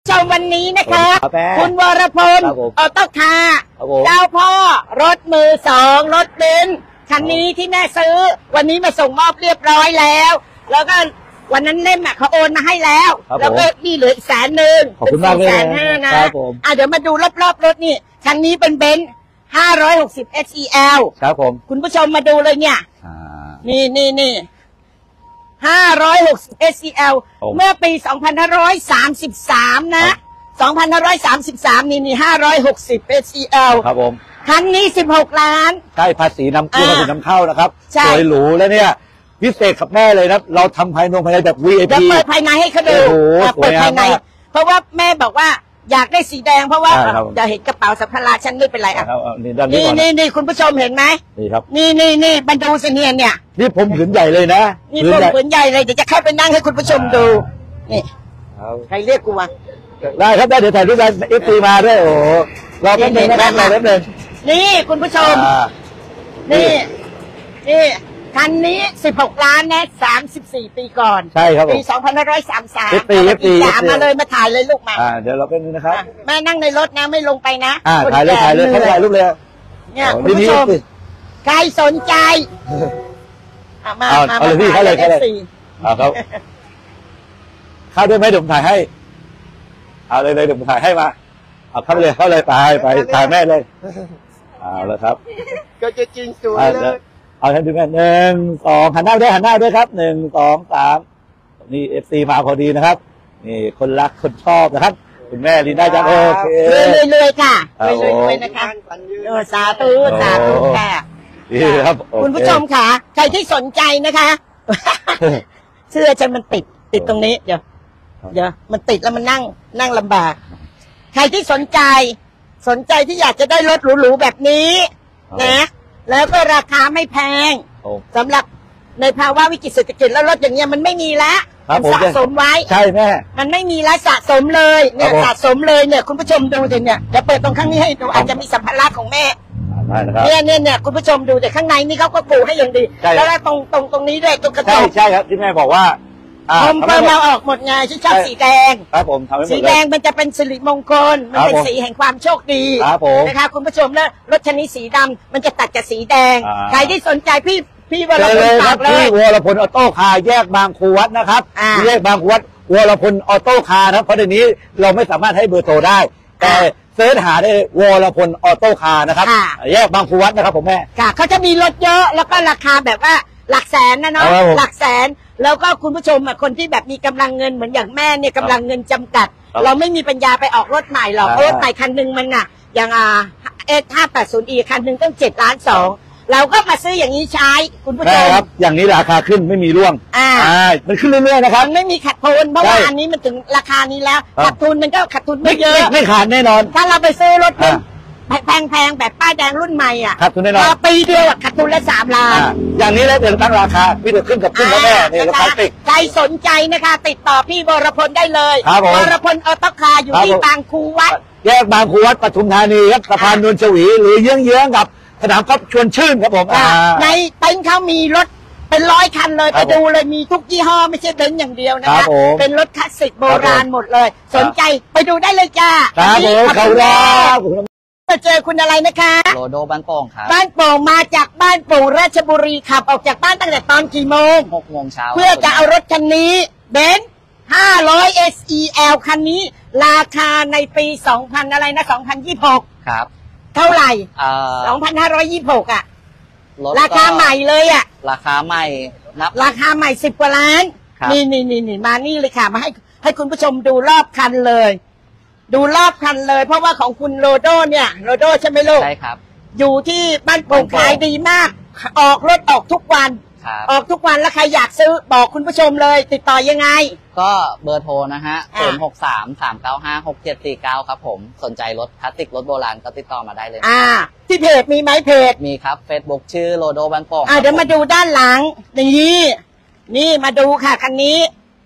ชมวันนี้นะคะคุณวรพลออโต้คาร์เจ้าพ่อรถมือสองรถเบนซ์คันนี้ที่แม่ซื้อวันนี้มาส่งมอบเรียบร้อยแล้วแล้วก็วันนั้นเล่มเขาโอนมาให้แล้วแล้วก็นี่เหลืออีก100,000ขอบคุณมากเลย150,000นะเดี๋ยวมาดูรอบๆรถนี่คันนี้เป็นเบนซ์560 SEL ครับผมคุณผู้ชมมาดูเลยเนี่ยนี่560 SEL เมื่อปี 2533 นะ2533นี่560 SEL ครับผมคันนี้16 ล้านใช่ภาษีนำเข้านะครับสวยหรูแล้วเนี่ยพิเศษกับแม่เลยนะเราทำภายในแบบ VIP จะเปิดภายในให้เขาดูเปิดภายในเพราะว่าแม่บอกว่าอยากได้สีแดงเพราะว่าจะเห็นกระเป๋าสัมภาระฉันไม่เป็นไรอ่ะนี่คุณผู้ชมเห็นไหมนี่ครับนี่บรรดูเสนียนเนี่ยนี่ผมผืนใหญ่เลยนะนี่ผมผืนใหญ่เลยเดี๋ยวจะเข้าไปนั่งให้คุณผู้ชมดูนี่ใครเรียกกูวะได้ครับได้เดี๋ยวถ่ายรูปได้FTมาด้วยโอ้เราเป็นหนึ่งเราเป็นหนึ่งนี่คุณผู้ชมนี่คันนี้16 ล้านนะ34 ปีก่อนใช่ครับปี2533ปี3มาเลยมาถ่ายเลยลูกมาเดี๋ยวเราเป็นนะครับแม่นั่งในรถนะไม่ลงไปนะถ่ายเลยเขาถ่ายรูปเลยเนี่ยคุณผู้ชมใครสนใจมาเลยพี่เขาเลยเขาเข้าด้วยไหมเดี๋ยวผมถ่ายให้เอาเลยเดี๋ยวผมถ่ายให้มาเอาเข้าเลยไปถ่ายแม่เลยเอาเลยครับก็จะจริงสวยเลยเอาท่านดูกัน1 2หันหน้าด้วยครับ1 2 3นี่FCมาพอดีนะครับนี่คนรักคนชอบนะครับคุณแม่ลีน่าจังโอเคเลยค่ะเลยนะคะสาธุค่ะนี่ครับคุณผู้ชมค่ะใครที่สนใจนะคะเสื้อฉันมันติดตรงนี้เดี๋ยวมันติดแล้วมันนั่งลำบากใครที่สนใจที่อยากจะได้รถหรูๆแบบนี้นะแล้วก็ราคาไม่แพงสำหรับในภาวะวิกฤตเศรษฐกิจแล้วรถอย่างเงี้ยมันไม่มีแล้วมันสะสมไว้ใช่แม่มันไม่มีแล้วสะสมเลยเนี่ยสะสมเลยเนี่ยคุณผู้ชมดูเนี่ยจะเปิดตรงข้างนี้ให้ดูอาจจะมีสัมภาระของแม่เนี่ยคุณผู้ชมดูแต่ข้างในนี่เขาก็ปูให้อย่างดีแล้วตรงนี้ด้วยตรงกระจกใช่ครับที่แม่บอกว่าผมเปิดมาออกหมดไงฉันชอบสีแดงครับผมสีแดงมันจะเป็นสิริมงคลมันเป็นสีแห่งความโชคดีนะคะคุณผู้ชมแล้วรถชนิดสีดำมันจะตัดกับสีแดงใครที่สนใจพี่วรพลฝากเลยพี่วรพลออโต้คาร์แยกบางครูวัดนะครับแยกบางครูวัดวรพลออโต้คาร์นะเพราะเดี๋ยวนี้เราไม่สามารถให้เบอร์โทรได้แต่เสิร์ชหาได้วรพลออโต้คาร์นะครับแยกบางครูวัดนะครับผมแม่ค่ะเขาจะมีรถเยอะแล้วก็ราคาแบบว่าหลักแสนนะเนาะหลักแสนแล้วก็คุณผู้ชมคนที่แบบมีกำลังเงินเหมือนอย่างแม่เนี่ยกำลังเงินจำกัดเราไม่มีปัญญาไปออกรถใหม่หรอกรถใหม่คันหนึ่งมันน่ะอย่าง580e คันหนึ่งต้อง7.2 ล้านเราก็มาซื้ออย่างนี้ใช้คุณผู้ชมครับอย่างนี้ราคาขึ้นไม่มีร่วงมันขึ้นเรื่อยๆนะครับไม่มีขาดทุนเพราะว่าอันนี้มันถึงราคานี้แล้วขาดทุนมันก็ขาดทุนไม่เยอะไม่ขาดแน่นอนถ้าเราไปซื้อรถแพงแบบป้ายแดงรุ่นใหม่อ่ะขาดทุนแน่นอนปีเดียวขาดทุนละ3 ล้านอย่างนี้แล้วเดี๋ยวตั้งราคาพี่เดี๋ยวขึ้นกับขึ้นแล้วแม่เนี่ยราคาติดใครสนใจนะคะติดต่อพี่วรพลได้เลยวรพลออโต้คาร์อยู่ที่บางครูวัดแยกบางครูวัดปทุมธานีครับสะพานนวลชวีหรือเยื้องๆกับสนามกอล์ฟชวนชื่นครับผมในเต็นท์เขามีรถเป็น100 คันเลยไปดูเลยมีทุกยี่ห้อไม่ใช่เบนซ์อย่างเดียวนะคะเป็นรถคลาสสิกโบราณหมดเลยสนใจไปดูได้เลยจ้าครับผมเขาแล้วมาเจอคุณอะไรนะคะโลโดบ้านโป่งครับบ้านโป่งมาจากบ้านโป่งราชบุรีขับออกจากบ้านตั้งแต่ตอนกี่โมง 6 โมงเช้าเพื่อจะเอารถคันนี้เบนซ์500 SEL คันนี้ราคาในปี2000อะไรนะ2026 ครับเท่าไหร่2526อ่ะราคาใหม่เลยอ่ะราคาใหม่นับราคาใหม่10 กว่าล้านนี่มานี่เลยค่ะมาให้คุณผู้ชมดูรอบคันเลยดูรอบคันเลยเพราะว่าของคุณโลโดเนี่ยโลโดใช่ไหมลูกใช่ครับอยู่ที่บ้านโป่งขายดีมากออกรถออกทุกวันออกทุกวันแล้วใครอยากซื้อบอกคุณผู้ชมเลยติดต่อยังไงก็เบอร์โทรนะฮะ0633956749ครับผมสนใจรถคลาสสิกรถโบราณก็ติดต่อมาได้เลยที่เพจมีไหมเพจมีครับ Facebook ชื่อโลโดบ้านโป่งเดี๋ยวมาดูด้านหลังนี่มาดูค่ะคันนี้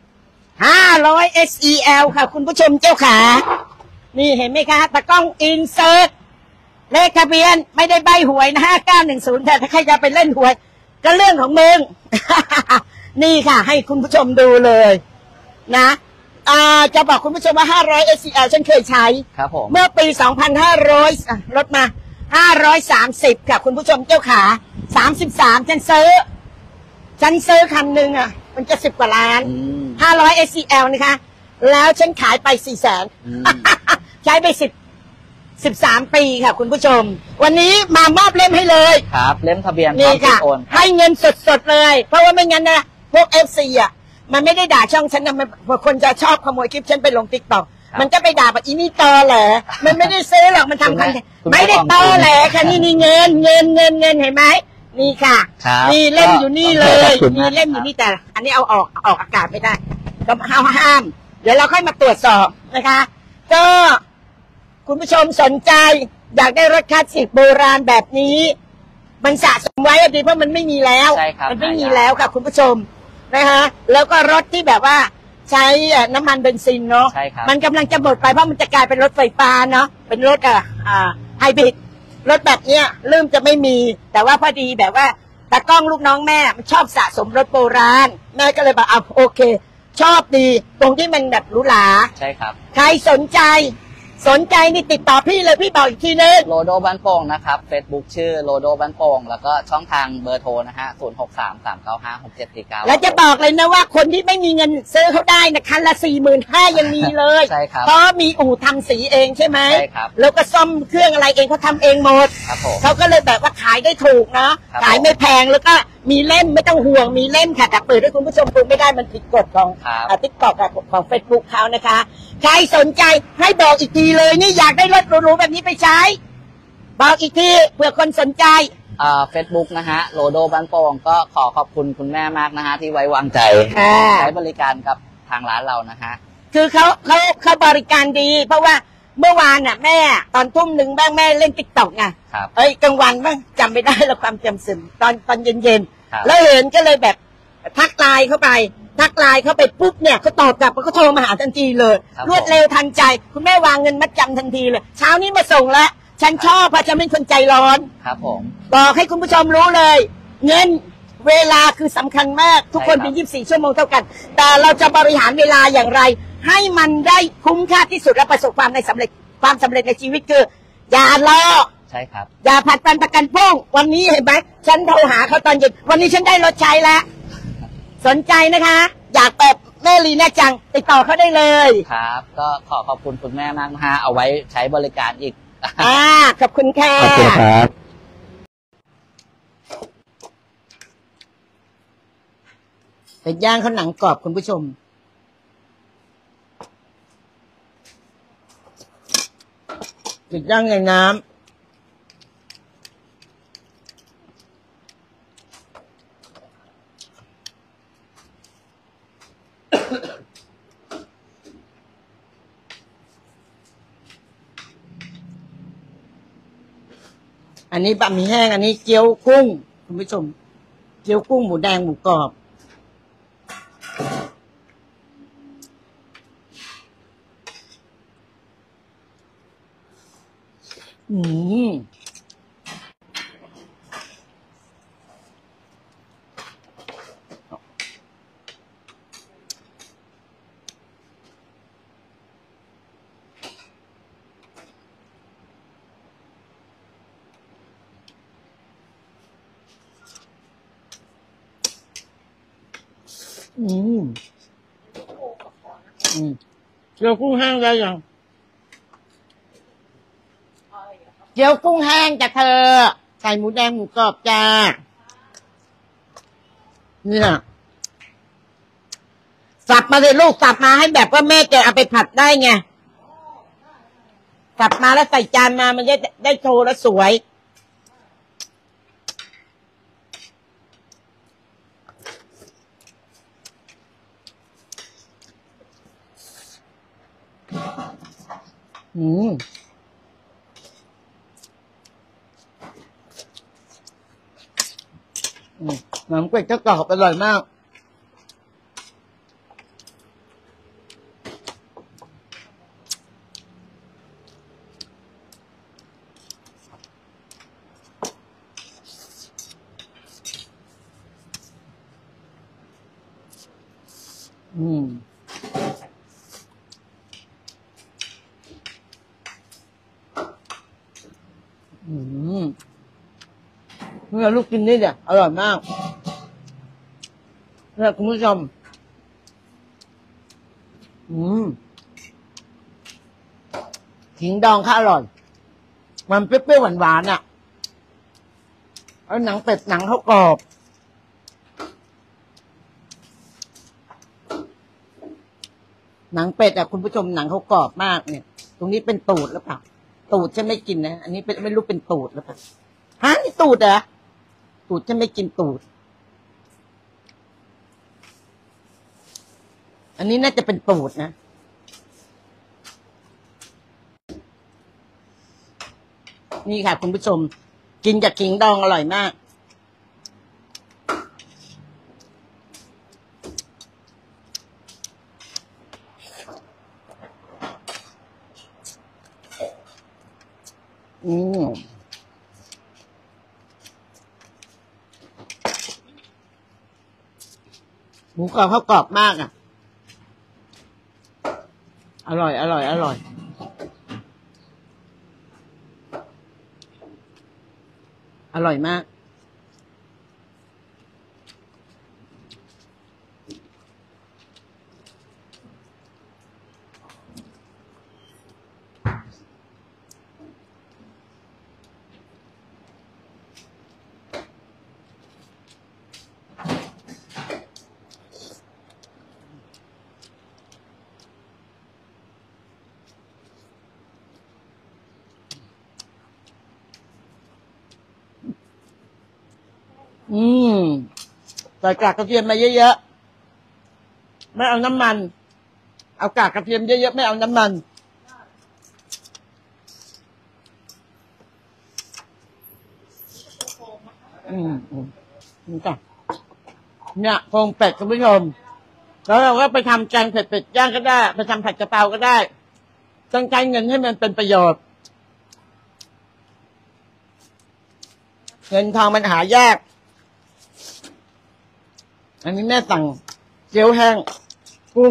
500 SEL ค่ะคุณผู้ชมเจ้าขานี่เห็นไหมคะตะกล้องอินเสิร์ตเลขทะเบียนไม่ได้ใบหวยนะ5910แต่ถ้าใครจะไปเล่นหวยก็เรื่องของมึง นี่ค่ะให้คุณผู้ชมดูเลยนะจะบอกคุณผู้ชมว่า500 SCL ฉันเคยใช้ครับผมเมื่อปี 2,500ลดมา530ค่ะคุณผู้ชมเจ้าขา33ฉันซื้อคันหนึ่งมันจะ10 กว่าล้าน500 SCL นะคะแล้วฉันขายไป400,000ใช้ไป13 ปีค่ะคุณผู้ชมวันนี้มามอบเล่มให้เลยครับเล่มทะเบียนนี่ค่ะโอนให้เงินสดๆเลยเพราะว่าไม่งั้นนะพวก FC มันไม่ได้ด่าช่องฉันนะมันคนจะชอบขโมยคลิปฉันไปลงติ๊กต็อกมันก็ไปด่าแบบอีนี่ตอแหละมันไม่ได้ซื้อหรอกมันทำคอนเทนต์ไม่ได้ตอแหละค่ะนี่เงินเห็นไหมนี่ค่ะนี่เล่มอยู่นี่เลยมีเล่มอยู่นี่แต่อันนี้เอาออกอากาศไม่ได้ก็ห้ามเดี๋ยวเราค่อยมาตรวจสอบนะคะก็คุณผู้ชมสนใจอยากได้รถคลาสสิกโบราณแบบนี้มันสะสมไว้ดีเพราะมันไม่มีแล้วมันไม่มีแล้วค่ะคุณผู้ชมนะคะแล้วก็รถที่แบบว่าใช้น้ำมันเบนซินเนาะมันกำลังจะหมดไปเพราะมันจะกลายเป็นรถไฟฟ้าเนาะเป็นรถไฮบริดรถแบบเนี้ยเริ่มจะไม่มีแต่ว่าพอดีแบบว่าตากล้องลูกน้องแม่มันชอบสะสมรถโบราณแม่ก็เลยบอกโอเคชอบดีตรงที่มันแบบหรูหราใช่ครับใครสนใจนี่ติดต่อพี่เลยพี่บอกอีกทีนึงโลโดบ้านโป่งนะครับ Facebook ชื่อโลโดบ้านโป่งแล้วก็ช่องทางเบอร์โทรนะฮะ0633956749 แล้วจะบอกเลยนะว่าคนที่ไม่มีเงินซื้อเขาได้นะคันละ45,000ยังมีเลยใช่ครับเพราะมีอู่ทำสีเองใช่ไหมใช่ครับแล้วก็ซ่อมเครื่องอะไรเองเขาทำเองหมดเขาก็เลยแบบว่าขายได้ถูกนะขายไม่แพงแล้วก็มีเล่มไม่ต้องห่วงมีเล่มค่ะแต่เปิดให้คุณผู้ชมดูไม่ได้มันผิดกฎของติ๊กต็อกของ Facebook เขานะคะใครสนใจให้บอกอีกทีเลยนี่อยากได้รถหรูๆแบบนี้ไปใช้บอกอีกทีเผื่อคนสนใจ Facebook นะฮะโลโดบ้านโป่งก็ขอบคุณคุณแม่มากนะฮะที่ไว้วางใจใช้บริการกับทางร้านเรานะฮะคือเขาบริการดีเพราะว่าเมื่อวานน่ะแม่ตอนทุ่มหนึ่งบ้างแม่เล่นติ๊กต็อกไงกลางวันบ้างจำไม่ได้แล้วความจำเสื่อมตอนเย็นแล้วเห็นก็เลยแบบทักไลน์เข้าไปปุ๊บเนี่ยเขาตอบกลับเขาโทรมาหาทันทีเลยรวดเร็วทันใจคุณแม่วางเงินมัดจำทันทีเลยเช้านี้มาส่งแล้วฉันชอบเพราะฉันเป็นคนใจร้อนครับผมบอกให้คุณผู้ชมรู้เลยเงินเวลาคือสำคัญมากทุกคนมี24 ชั่วโมงเท่ากันแต่เราจะบริหารเวลาอย่างไรให้มันได้คุ้มค่าที่สุดและประสบความสำเร็จในชีวิตคืออย่ารอใช่ครับอย่าผัดวันประกันพรุ่งวันนี้เห็นไหมฉันโทรหาเขาตอนเย็นวันนี้ฉันได้รถใช้แล้วสนใจนะคะอยากแบบแม่ลีน่าจังติดต่อเขาได้เลยครับก็ขอบคุณคุณแม่มากนะฮะเอาไว้ใช้บริการอีกขอบคุณค่ะขอบคุณครับเป็ดย่างเขาหนังกรอบคุณผู้ชมเป็ดย่างในน้ำอันนี้บะหมี่แห้งอันนี้เกี๊ยวกุ้งคุณผู้ชมเกี๊ยวกุ้งหมูแดงหมูกรอบเกี๊ยวกุ้งแห้งได้ยังเกี๊ยวกุ้งแห้งจ้ะเธอใส่หมูแดงหมูกรอบจ้าเนี่ยสับมาเลยลูกสับมาให้แบบว่าแม่แกเอาไปผัดได้ไงสับมาแล้วใส่จานมามันจะได้โชว์แล้วสวยน้ำก๋วยเตี๋ยวกรอบอร่อยมากเนี่ยลูกกินนี่เนี่ยอร่อยมากเนี่ยคุณผู้ชมขิงดองค่ะอร่อยมันเปรี้ยวๆหวานๆอ่ะแล้วหนังเป็ดหนังเขากรอบหนังเป็ดอ่ะคุณผู้ชมหนังเขากรอบมากเนี่ยตรงนี้เป็นตูดหรือเปล่าตูดฉันไม่กินนะอันนี้เป็นไม่รู้เป็นตูดหรือเปล่าฮะนี่ตูดเหรอตูดฉันไม่กินตูดอันนี้น่าจะเป็นตูดนะนี่ค่ะคุณผู้ชมกินกับขิงดองอร่อยมากหมูกรอบเขากรอบมากอ่ะอร่อยอร่อยอร่อยอร่อยมากใส่กากกระเทียมมาเยอะๆไม่เอาน้ำมันเอากากกระเทียมเยอะๆไม่เอาน้ำมันนี่จ้ะเนี่ยโครงเป็ดคุณผู้ชมแล้วเราก็ไปทำแกงเผ็ดเป็ดย่างก็ได้ไปทำผัดกะเพราก็ได้ต้องใช้เงินให้มันเป็นประโยชน์เงินทองมันหายากอันนี้แม่สั่งเกี๊ยวแห้งกุ้ง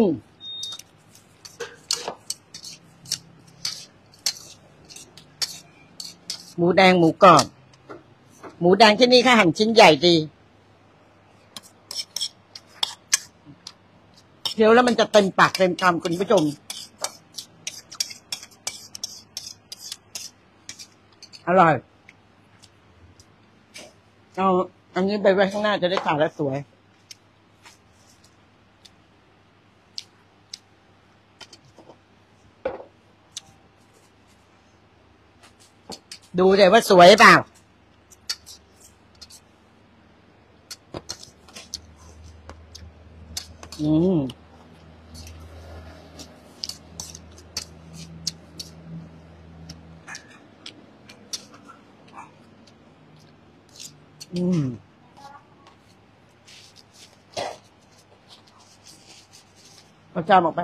หมูแดงหมูกรอบหมูแดงที่นี่ค่ะหั่นชิ้นใหญ่ดีเคี้ยวแล้วมันจะเต็มปากเต็มคำคุณผู้ชมอร่อยเอาอันนี้ไปไว้ข้างหน้าจะได้ถ่ายแล้วสวยดูเลยว่าสวยเปล่าเอาจานออกไป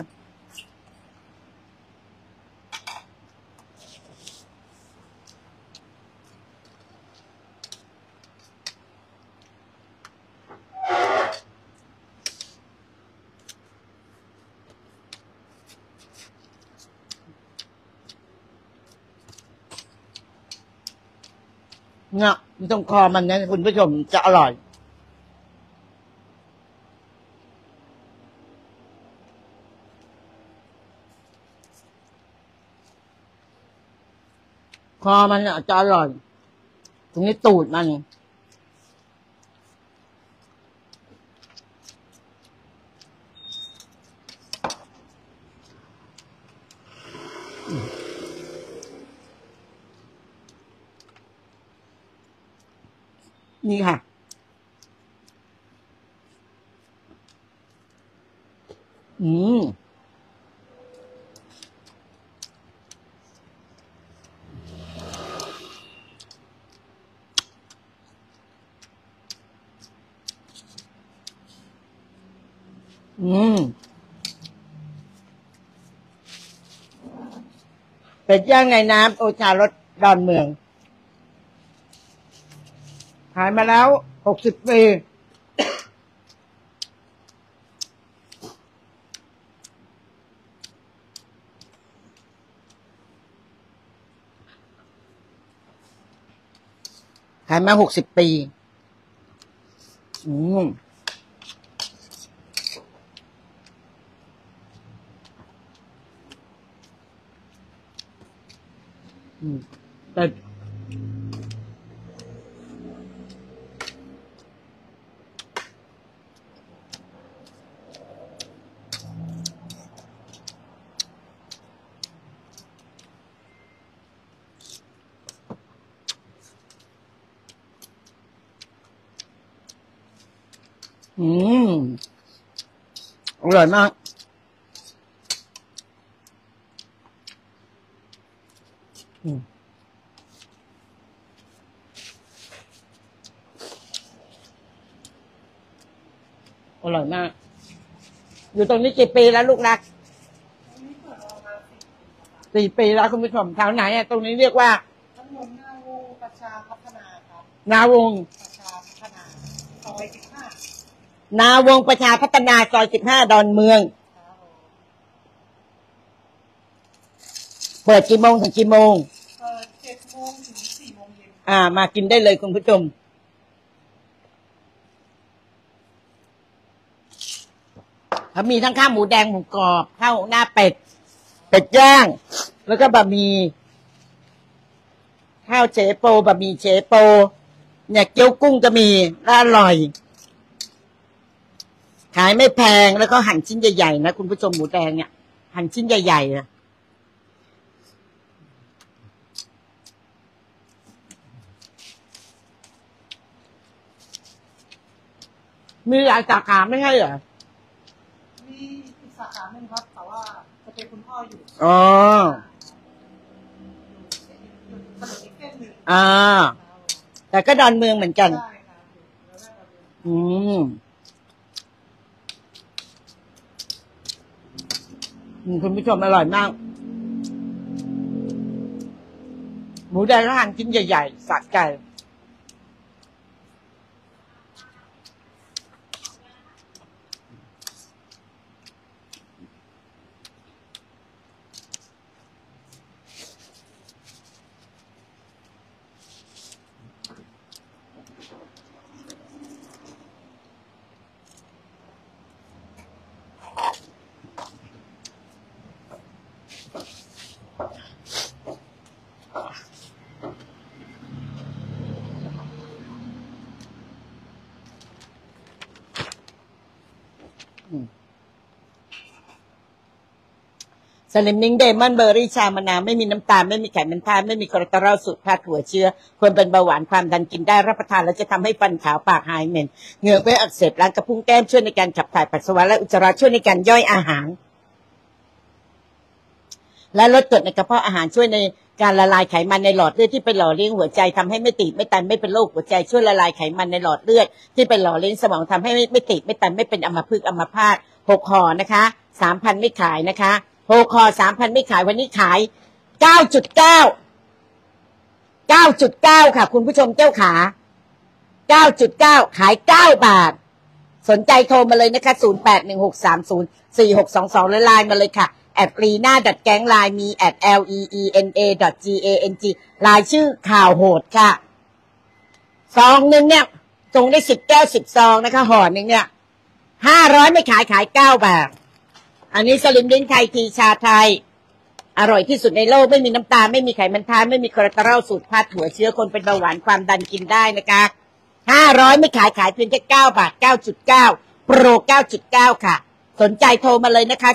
เนี่ยตรงคอมันนะคุณผู้ชมจะอร่อยคอมันจะอร่อยตรงนี้ตูดมันนี่ค่ะเป็ดย่างในน้ำโอชารสดอนเมืองขายมาแล้ว60 ปีายมา60 ปีแต่อร่อยมากอร่อยมากอยู่ตรงนี้กี่ปีแล้วลูกรัก4 ปีแล้วคุณผู้ชมแถวไหนตรงนี้เรียกว่าถนนนาวงประชาพัฒนาครับนาวงประชาพัฒนาซอย15นาวงประชาพัฒนาซอย15ดอนเมืองเปิดกี่โมงถึงกี่โมง7 โมงถึง 4 โมงเย็นมากินได้เลยคุณผู้ชมเขามีทั้งข้าวหมูแดงหมูกรอบข้าวหน้าเป็ดย่างแล้วก็บะหมี่ข้าวเฉโปบะหมี่เฉโปเนี่ยเกี๊ยวกุ้งจะมีอร่อยขายไม่แพงแล้วก็หั่นชิ้นใหญ่ๆนะคุณผู้ชมหมูแดงเนี่ยหั่นชิ้นใหญ่ๆนะมีหลายสาขาไม่ใช่เหรอมีอีกสาขาหนึ่งครับแต่ว่าจะเป็นคุณพ่ออยู่แต่ก็ดอนเมืองเหมือนกันคุณผู้ชมอร่อยมากหมูแดงก็หั่นชิ้นใหญ่ๆสะใจสลิมนิ่งเดมอนเบอร์รี่ชามะนาวไม่มีน้ำตาลไม่มีไขมันทานไม่มีคอเลสเตอรอลสูตรแพทย์หัวเชื้อคนเป็นเบาหวานความดันกินได้รับประทานแล้วจะทำให้ฟันขาวปากหายเหม็นเหงือกไม่อักเสบล้างกระพุ้งแก้มช่วยในการขับถ่ายปัสสาวะและอุจจาระช่วยในการย่อยอาหารและลดกรดในกระเพาะอาหารช่วยในการละลายไขมันในหลอดเลือดที่ไปหล่อเลี้ยงหัวใจทำให้ไม่ตีบไม่ตันไม่เป็นโรคหัวใจช่วยละลายไขมันในหลอดเลือดที่ไปหล่อเลี้ยงสมองทำให้ไม่ตีบไม่ตันไม่เป็นอัมพฤกษ์อัมพาต6 ห่อนะคะ 3,000 ไม่ขายนะคะ6 ห่อ 3,000 ไม่ขายวันนี้ขาย 9.9 ค่ะคุณผู้ชมเจ้าขา 9.9 ขาย 9 บาทสนใจโทรมาเลยนะคะ0816304622และไลน์มาเลยค่ะ@leena.gang ไลน์มี@leena.gang ไลน์ชื่อข่าวโหดค่ะซองนึงเนี่ยส่งได้10 แก้ว10 ซองนะคะห่อนึงเนี่ย500ไม่ขาย9 บาทอันนี้สลิมดิ้งไทยทีชาไทยอร่อยที่สุดในโลกไม่มีน้ำตาลไม่มีไขมันทานไม่มีคอเลสเตอรอลสูตรพัดหัวเชื้อคนเป็นเบาหวานความดันกินได้นะคะ500ไม่ขายเพียงแค่9 บาท 9.9 โปร 9.9 ค่ะสนใจโทรมาเลยนะคะ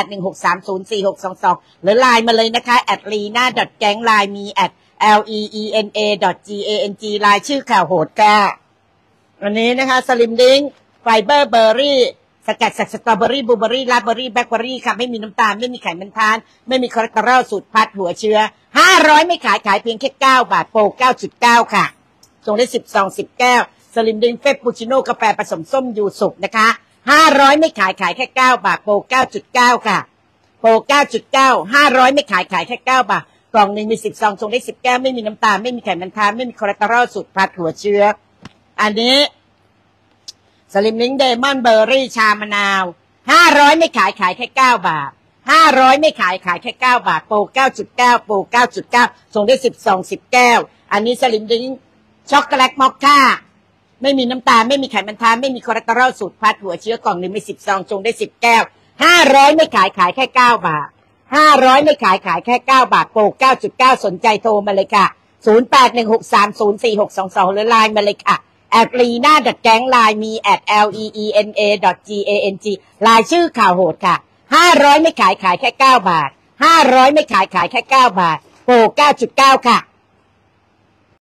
0816304622หรือไลน์มาเลยนะคะ@leena.gang ไลน์มี @leena.gang ไลน์ชื่อข่าวโหดค่ะอันนี้นะคะสลิมดิ้งไฟเบอร์เบอร์รี่สกัดจากสตรอเบอรี่บลูเบอรี่ราสเบอรี่แบล็คเบอรี่ค่ะไม่มีน้ำตาลไม่มีไขมันทานไม่มีคอเลสเตอรอลสูตรพัดหัวเชื้อ500ไม่ขายเพียงแค่9 บาทโปร 9.9 ค่ะส่งได้10 ซอง 10 แก้วสลิมดิ้งเฟปปูชิโน่กาแฟผสมส้มยูสุกนะคะ500ไม่ขายแค่9 บาทโปร 9.9 ค่ะโปร 9.9 500ไม่ขายแค่9 บาทกล่องนึงมี10 ซองส่งได้10 แก้วไม่มีน้ำตาลไม่มีไขมันทานไม่มีคอเลสเตอรอลสูตรพัดหัวเชื้ออันนี้สลิมลิ้งเดมอนเบอร์รี่ชามะนาว500ไม่ขายแค่9 บาท500ไม่ขายแค่9 บาทโปร 9.9 โปร 9.9 ส่งได้10 ซอง 10 แก้วอันนี้สลิมลิ้งช็อกโกแลตมอคค่าไม่มีน้ำตาลไม่มีไขมันทานไม่มีคอเลสเตอรอลสูตรพัดหัวเชื้อกล่องหนึ่งมี10 ซองชงได้10 แก้ว500ไม่ขายแค่9 บาท500ไม่ขายแค่9 บาทโปร 9.9 สนใจโทรมาเลยค่ะ0816304622หรือไลน์มาเลยค่ะ@leena.gang ไลน์มี @leena.gang ไลน์ชื่อข่าวโหดค่ะ500ไม่ขายแค่9 บาท500ไม่ขายแค่9 บาทโปร 9.9 ค่ะ